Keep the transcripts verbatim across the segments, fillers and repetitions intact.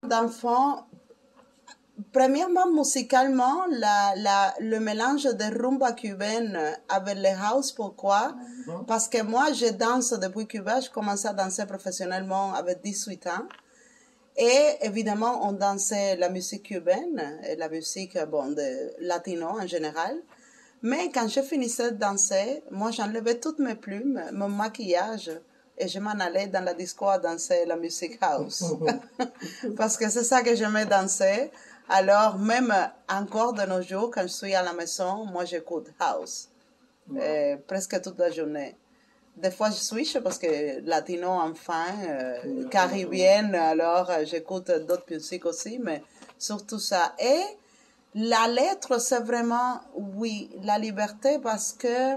d'enfant, premièrement, musicalement, la, la, le mélange de rumba cubaine avec le house, pourquoi? Mm-hmm. Parce que moi, je danse depuis Cuba, je commençais à danser professionnellement avec dix-huit ans. Et évidemment, on dansait la musique cubaine, et la musique, bon, de latino en général. Mais quand je finissais de danser, moi, j'enlevais toutes mes plumes, mon maquillage, et je m'en allais dans la disco à danser la musique house. Parce que c'est ça que j'aimais danser. Alors, même encore de nos jours, quand je suis à la maison, moi, j'écoute house. Wow. Euh, presque toute la journée. Des fois, je switch parce que latino, enfin, euh, oui, caribéenne, alors euh, j'écoute d'autres musiques aussi, mais surtout ça. Et la lettre, c'est vraiment, oui, la liberté parce que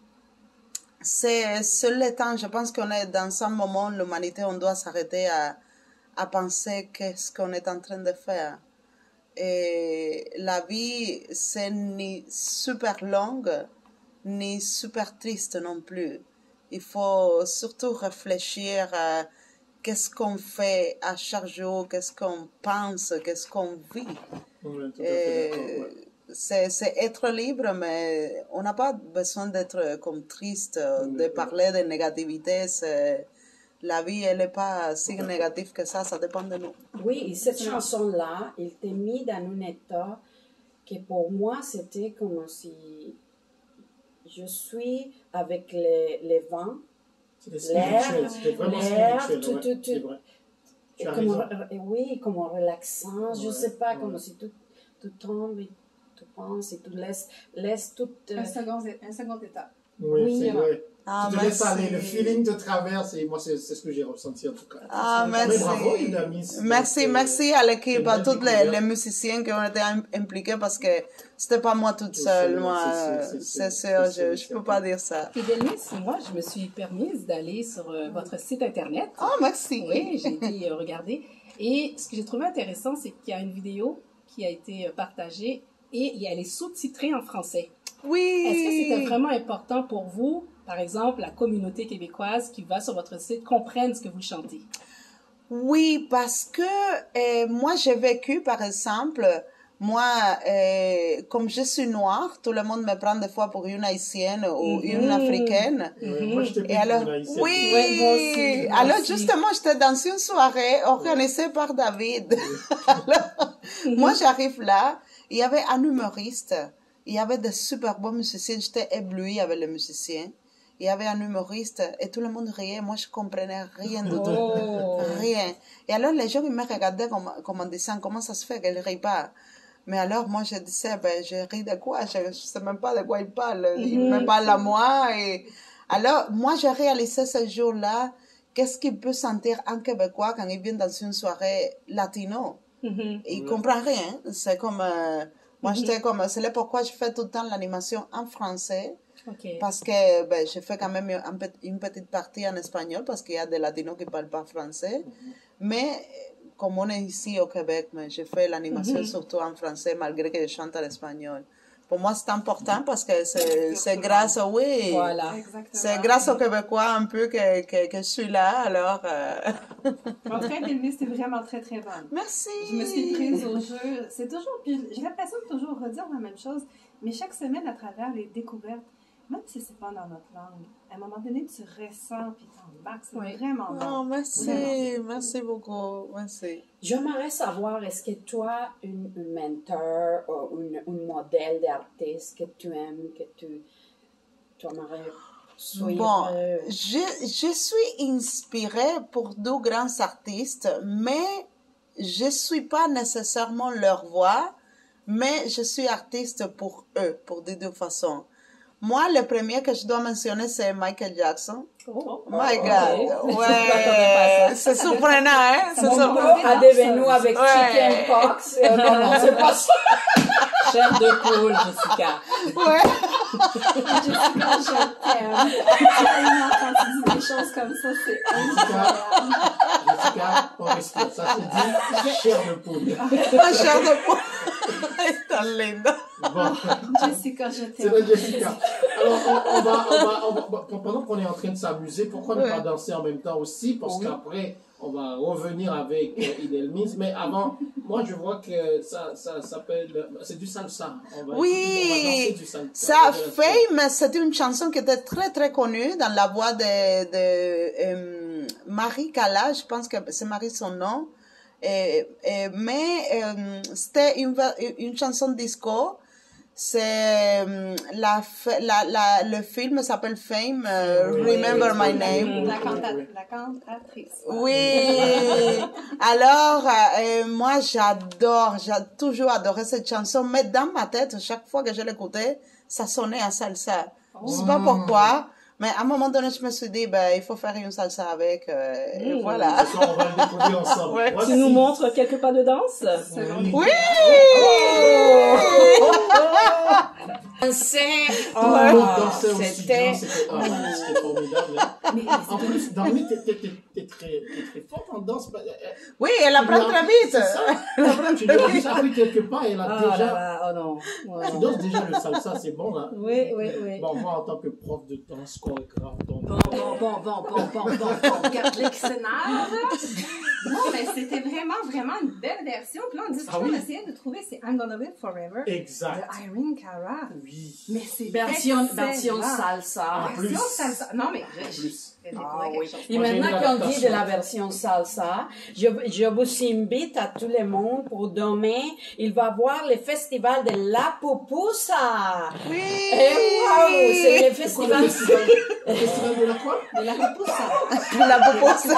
c'est seul le temps. Je pense qu'on est dans un moment, l'humanité, on doit s'arrêter à, à penser qu'est-ce qu'on est en train de faire. Et la vie, c'est ni super longue, ni super triste non plus. Il faut surtout réfléchir à qu'est-ce qu'on fait à chaque jour, qu'est-ce qu'on pense, qu'est-ce qu'on vit. Oui, tout à fait d'accord, ouais. c'est, c'est être libre, mais on n'a pas besoin d'être comme triste, oui, de parler oui. de négativité. C'est... La vie, elle n'est pas si négative que ça, ça dépend de nous. Oui, et cette chanson-là, il t'a mis dans un état que pour moi, c'était comme si je suis avec les, les vents, l'air, l'air, tout, ouais, tout, tout. Tu as comme, raison. oui, comme en relaxant, ouais, je ne sais pas, ouais. Comme si tout, tout tombe et tout pense et tout laisse, laisse tout... Euh... Un, second, un second état. Oui, oui, c'est vrai. Ah, tu te laisses aller, le feeling te traverse et moi c'est, c'est ce que j'ai ressenti en tout cas. Ah, merci. Mais bravo, Yudamis. Merci, merci à l'équipe, à tous les, les musiciens qui ont été impliqués parce que c'était pas moi toute seule. Moi, c'est, c'est, c'est, c'est sûr, je ne peux pas dire ça. Fidelis, moi, je me suis permise d'aller sur euh, votre site internet. Ah, oh, merci. Oui, j'ai été euh, regarder. Et ce que j'ai trouvé intéressant, c'est qu'il y a une vidéo qui a été partagée et elle est sous-titrée en français. Oui. Est-ce que c'était vraiment important pour vous, par exemple, la communauté québécoise qui va sur votre site comprenne ce que vous chantez? Oui, parce que euh, moi, j'ai vécu, par exemple, moi, euh, comme je suis noire, tout le monde me prend des fois pour une haïtienne ou mm-hmm. une africaine. Mm-hmm. Moi, je t'ai Et alors, une haïtienne. Oui, ouais, moi aussi, moi alors aussi. justement, j'étais dans une soirée organisée ouais. par David. alors, mm-hmm. moi, j'arrive là, il y avait un humoriste. Il y avait de super bons musiciens. J'étais éblouie avec les musiciens. Il y avait un humoriste et tout le monde riait. Moi, je comprenais rien du tout. Oh. Rien. Et alors, les gens, ils me regardaient comme, comme en disant, comment ça se fait qu'elle ne rit pas? Mais alors, moi, je disais, ben, je ris de quoi? Je ne sais même pas de quoi il parle. Il mm-hmm. me parle à moi. Et... Alors, moi, j'ai réalisé ce jour-là, qu'est-ce qu'il peut sentir un Québécois quand il vient dans une soirée latino? Mm-hmm. Il ne comprend rien. C'est comme... Euh, Moi, mm-hmm. j'étais comme, c'est là pourquoi je fais tout le temps l'animation en français. Okay. Parce que ben, je fais quand même un, une petite partie en espagnol, parce qu'il y a des latinos qui ne parlent pas français. Mm-hmm. Mais comme on est ici au Québec, mais je fais l'animation mm-hmm. surtout en français, malgré que je chante en espagnol. Pour moi, c'est important parce que c'est, c'est grâce, oui, voilà. c'est grâce aux Québécois un peu que, que, que je suis là, alors... Euh... En tout cas, Delvis, c'est vraiment très, très bonne. Merci! Je me suis prise au jeu. C'est toujours... Puis j'ai l'impression de toujours redire la même chose, mais chaque semaine, à travers les découvertes, même si c'est pas dans notre langue, à un moment donné, tu ressens puis t'embarques. C'est oui. vraiment bon. Oh, merci, vraiment. Merci beaucoup. Merci. J'aimerais savoir, est-ce que toi, une, une mentor ou une, une modèle d'artiste que tu aimes, que tu, tu aimerais suivre? Bon, je, je suis inspirée pour deux grands artistes, mais je ne suis pas nécessairement leur voix, mais je suis artiste pour eux, pour de deux façons. Moi, le premier que je dois mentionner, c'est Michael Jackson. Oh, My God. Okay. Ouais. C'est surprenant, hein? C'est surprenant. À devenu avec ouais. Chicken Pox. Euh, non, non, c'est pas ça. Chair de poule, Jessica. Ouais. Jessica, je t'aime. Quand tu dis des choses comme ça, c'est incroyable. Jessica, on respire. Ça se dit chair de poule. Chair de poule. C'est linda. Bon. Jessica, je t'aime. C'est vrai, Jessica. Alors, on, on, va, on, va, on va, pendant qu'on est en train de s'amuser, pourquoi ne ouais. pas danser en même temps aussi? Parce oui. qu'après, on va revenir avec euh, Idelmise. Mais avant, moi, je vois que ça, ça s'appelle... C'est du salsa. On va, Oui, on va danser du salsa. ça, Fame, c'était une chanson qui était très, très connue dans la voix de, de euh, Marie Cala, je pense que c'est Marie son nom. Et, et, mais euh, c'était une, une chanson disco. C'est euh, la, la, la, le film s'appelle Fame, euh, Oui, Remember oui, My oui, Name. oui. La, canta- la cantatrice. Oui. Alors, euh, moi, j'adore, j'ai toujours adoré cette chanson, mais dans ma tête, chaque fois que je l'écoutais, ça sonnait à salsa. Je sais pas pourquoi, mais à un moment donné, je me suis dit, ben, il faut faire une salsa avec, euh, et Mmh. voilà. Ce soir, on va le découvrir ensemble. Ouais. Voici. Tu nous montres quelques pas de danse? Oui. Oui! C'est, Tout le monde dansait oh, au c'était, studio, c'était ah, c'était formidable. hein. En plus, Darmi, t'es, t'es, t'es, t'es très, t'es très forte en danse. Bah, euh, Oui, elle apprend très vite. C'est ça. Tu lui as déjà appris quelque part et elle a Ah là déjà... là, oh non. Oh Tu non. danses déjà le salsa, c'est bon, là. Oui, oui, oui. Bon, moi, en tant que prof de danse, chorégraphe, donc... Bon, bon, bon, bon, bon, bon, bon, bon. Regarde l'excénar. Non, mais c'était vraiment, vraiment une belle version. Puis là, on discutait, Ah oui? on essayait de trouver, c'est I'm Gonna Live Forever Exact. de Irene Cara. Oui. Mais c'est version, excellent. version salsa. plus. Version salsa. Non, mais En je, plus. je Ah découvrais oui. quelque chose. Et Moi, j'ai maintenant une qu'on dit de adaptation. la version salsa, je, je vous invite à tout le monde pour demain, il va voir le festival de La Pupusa. Oui! Et wow, c'est le festival Le festival de la quoi? De la pupusa. La propose.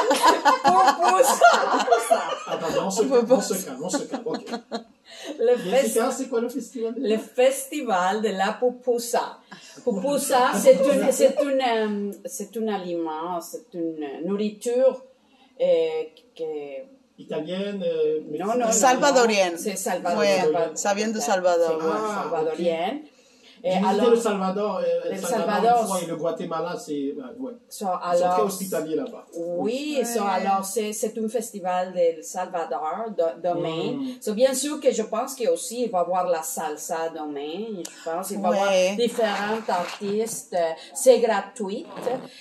Pupusa. Attends, on se calme, on se calme, on se calme, ok. Le, fes- Jessica, c'est quoi le festival de le festival de la pupusa. Pupusa, c'est une, c'est une, euh, c'est un aliment, c'est une nourriture euh, que Italienne, euh, non, non, non, Salvadorienne. non, c'est Salvador, Ouais, Salvador, ça vient de Salvador. C'est Ah, salvadorienne. Et J'ai visité alors, le Salvador, euh, Le le Salvador, Salvador, une fois, et le Guatemala, c'est... euh, ouais. so, Ils sont très alors, hospitaliers là-bas. oui, so, alors c'est c'est un festival de Salvador de- demain. Mm. So, bien sûr que je pense qu'il aussi il va y avoir la salsa demain. Je pense qu'il va y avoir Ouais. différents artistes. C'est gratuit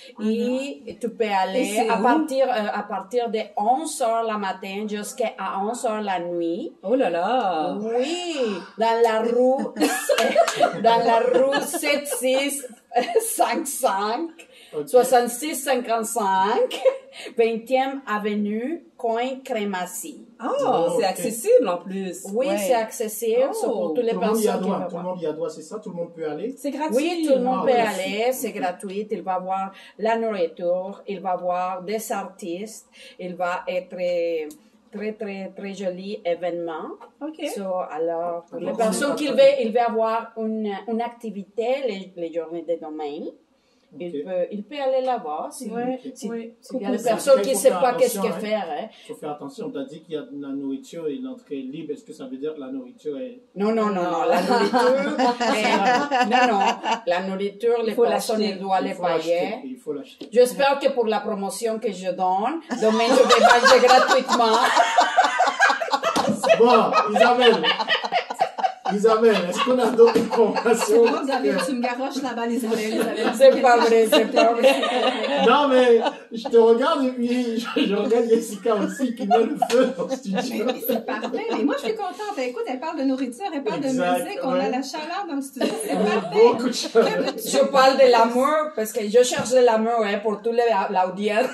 et tu peux Et aller c'est à où? partir euh, à partir de onze heures la matin jusqu'à onze heures la nuit. Oh là là. Oui, dans la rue, dans la rue sept six cinq cinq, Ok. soixante-six cinquante-cinq, vingtième avenue, coin Crémazie. Oh, Oh, c'est ok. accessible en plus. Oui, Ouais. c'est accessible, Oh, c'est pour toutes les Tout le monde y a personnes qui droit, veulent tout le voir. monde y a droit, c'est ça? Tout le monde peut aller? C'est gratuit. Oui, tout le monde Ah, peut merci. aller, c'est gratuit. Il va avoir la nourriture, il va avoir des artistes, il va être très, très, très, très joli événement. OK. So, alors, pour les Donc, personnes on est qui pas- veulent, il va avoir une, une activité les, les journées de demain. Il, Ok. peut, il peut aller là-bas. Si, Ouais, si, oui. s'il y a des Pupusa. personnes Il qui ne faut savent faire pas qu'est-ce attention, que hein. faire. Hein. Il faut faire attention, on t'a dit qu'il y a de la nourriture et l'entrée est libre. Est-ce que ça veut dire que la nourriture est... Non, non, non, non. La nourriture, est- non, non. La nourriture, les faut personnes, l'acheter. elles doivent Il les faut l'acheter, payer. il faut l'acheter. J'espère que pour la promotion que je donne, demain je vais manger gratuitement. Bon, Isabelle. Isabelle, est-ce qu'on a d'autres informations? Moi, vous avez, tu me garoches là-bas les oreilles, Isabelle. C'est pas vrai, c'est pas vrai. Non, mais je te regarde et puis je, je regarde Jessica aussi qui met le feu dans le studio. Mais c'est parfait. Mais moi, je suis contente. Écoute, elle parle de nourriture, elle parle Exact, de musique, on ouais. a la chaleur dans le studio. C'est On a parfait. beaucoup de choses. Je parle de l'amour parce que je cherche de l'amour hein, pour toute la- l'audience.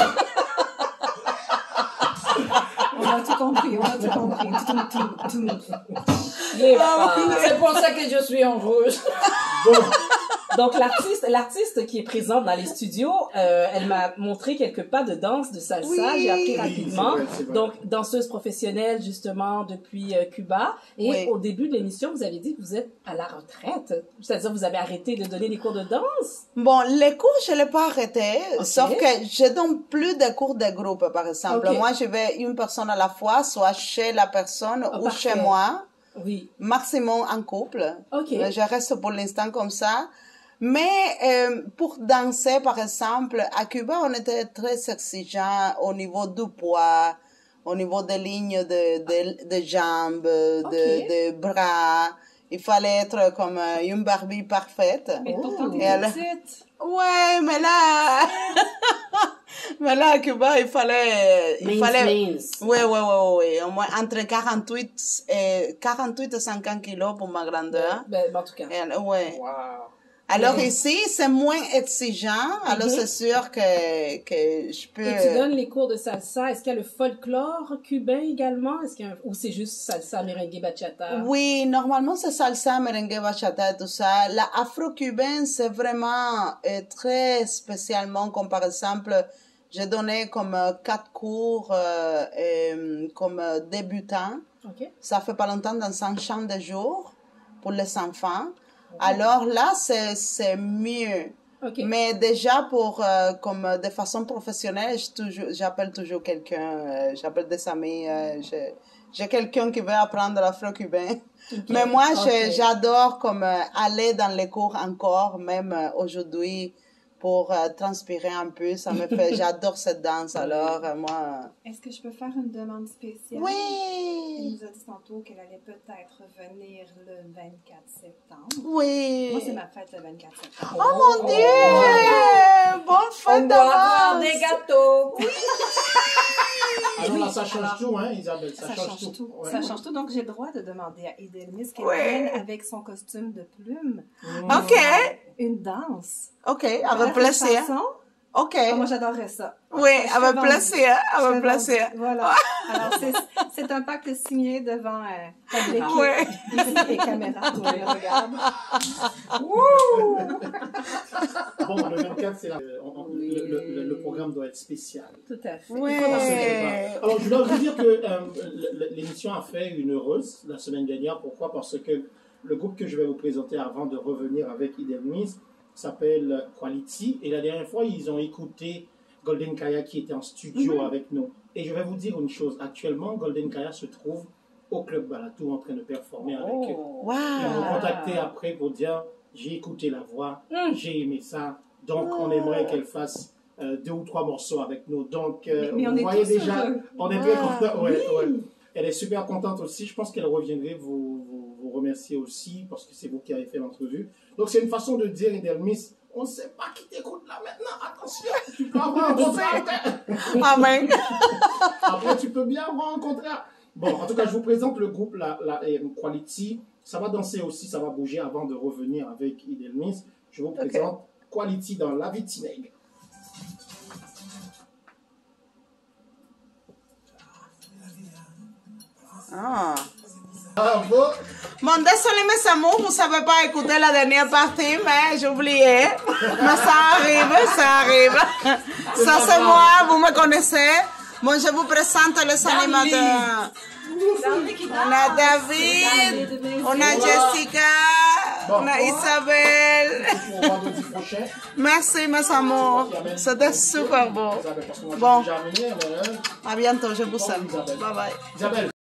On a tout compris, on a tout compris. Tout, tout, tout. Les femmes. C'est pour ça que je suis en rouge. Bon, Donc l'artiste, l'artiste qui est présente dans les studios, euh, elle m'a montré quelques pas de danse de salsa. Oui. J'ai appris Oui, rapidement. c'est vrai, c'est vrai. Donc danseuse professionnelle justement depuis euh, Cuba. Et Oui. au début de l'émission, vous avez dit que vous êtes à la retraite. C'est-à-dire vous avez arrêté de donner des cours de danse. Bon, les cours, je l'ai pas arrêté, Ok. sauf que je donne plus de cours de groupe, par exemple. Ok. Moi, je vais une personne à la fois, soit chez la personne Oh, ou parfait. chez moi, Oui. maximum en couple. Ok. Mais je reste pour l'instant comme ça. Mais euh, pour danser, par exemple, à Cuba, on était très exigeant au niveau du poids, au niveau des lignes de, de, de jambes, de, de bras. Il fallait être comme euh, une Barbie parfaite. Mais pourtant, Et t'es elle- petite. Ouais, mais là, Mais là, à Cuba, il fallait... Il Mains, fallait... mains. Oui, oui, oui, oui. Au moins entre quarante-huit et, quarante-huit et cinquante kilos pour ma grandeur. Ben, ben, en tout cas. Et, ouais. Wow. Alors Mais- ici, c'est moins exigeant. Alors Mhm. c'est sûr que, que je peux... Et tu donnes les cours de salsa. Est-ce qu'il y a le folklore cubain également? Est-ce qu'il y a un- Ou c'est juste salsa, merengue, bachata? Oui, normalement c'est salsa, merengue, bachata et tout ça. La afro-cubaine, c'est vraiment euh, très spécialement, comme par exemple, j'ai donné comme euh, quatre cours euh, euh, comme euh, débutant. OK. Ça fait pas longtemps dans un champ de jour pour les enfants. Alors là, c'est c'est mieux. OK. Mais déjà pour euh, comme euh, de façon professionnelle, je toujours j'appelle toujours quelqu'un, euh, j'appelle des amis, euh, j'ai j'ai quelqu'un qui veut apprendre l'afro-cubain. Mais moi, j'ai- Ok. j'adore comme euh, aller dans les cours encore, même euh, aujourd'hui, pour euh, transpirer un peu. Ça me fait, j'adore cette danse. Alors euh, moi, Est-ce que je peux faire une demande spéciale? Elle oui, nous a dit tantôt qu'elle allait peut-être venir le vingt-quatre septembre. oui. Moi, c'est ma fête le vingt-quatre septembre. Oh mon Dieu! Bonne On fête doit avoir d'avance! des gâteaux. Alors là, ça change tout, hein, Isabelle. Ça, Ça change, change tout. tout. Ouais. Ça change tout. Donc, j'ai le droit de demander à Idelmis qu'elle Ouais. vienne avec son costume de plume. Mm. Ok, Une danse. ok, Faire avec une plaisir. chanson. Ok, Ah, moi, j'adorerais ça. oui, Je serais avec vendue. plaisir, Je serais avec plaisir. vendue. Voilà. Alors, c'est, c'est un pacte signé devant euh, l'équipe. Ouais. Ici, les caméras, tout le monde regarde. Bon, le vingt-quatre, c'est la- on- on- le, le- le- le programme doit être spécial. Tout à fait. Ouais. Il faut danser. Alors, je dois vous dire que euh, l- l'émission a fait une heureuse la semaine dernière. Pourquoi? Parce que le groupe que je vais vous présenter avant de revenir avec Idelmis s'appelle Quality. Et la dernière fois, ils ont écouté Golden Kaya qui était en studio avec nous. Et je vais vous dire une chose. Actuellement, Golden Kaya se trouve au Club Balatou en train de performer avec eux. Oh. Ils m'ont Wow. contacté après pour dire j'ai écouté la voix, Mm. j'ai aimé ça, donc on aimerait qu'elle fasse euh, deux ou trois morceaux avec nous. Donc euh, Mais on vous est voyez tous déjà, heureux. on est très Wow. contents. Ouais, ouais. Elle est super contente aussi. Je pense qu'elle reviendrait vous, vous, vous remercier aussi parce que c'est vous qui avez fait l'entrevue. Donc c'est une façon de dire, Idelmis, on ne sait pas qui t'écoute là maintenant. Attention, tu peux avoir un contraire après. Amen. Après, tu peux bien avoir un contraire. Bon, en tout cas, je vous présente le groupe la, la, euh, Quality. Ça va danser aussi, ça va bouger avant de revenir avec Idelmis. Je vous présente Quality dans La Vitineg. Ah. Bravo! Bon, désolé mes amours, vous savez pas écouter la dernière partie, mais j'ai oublié. Mais ça arrive, ça arrive. Ça c'est moi, vous me connaissez. Bon, je vous présente les animateurs. On a David, on a Jessica, on a Isabelle. Pour vendredi prochain. Merci mes amours, c'était super beau. Isabelle, parce que moi, je Bon. suis déjà amené, mais, hein, À bientôt, je vous aime. Isabelle. Bye bye. Isabelle.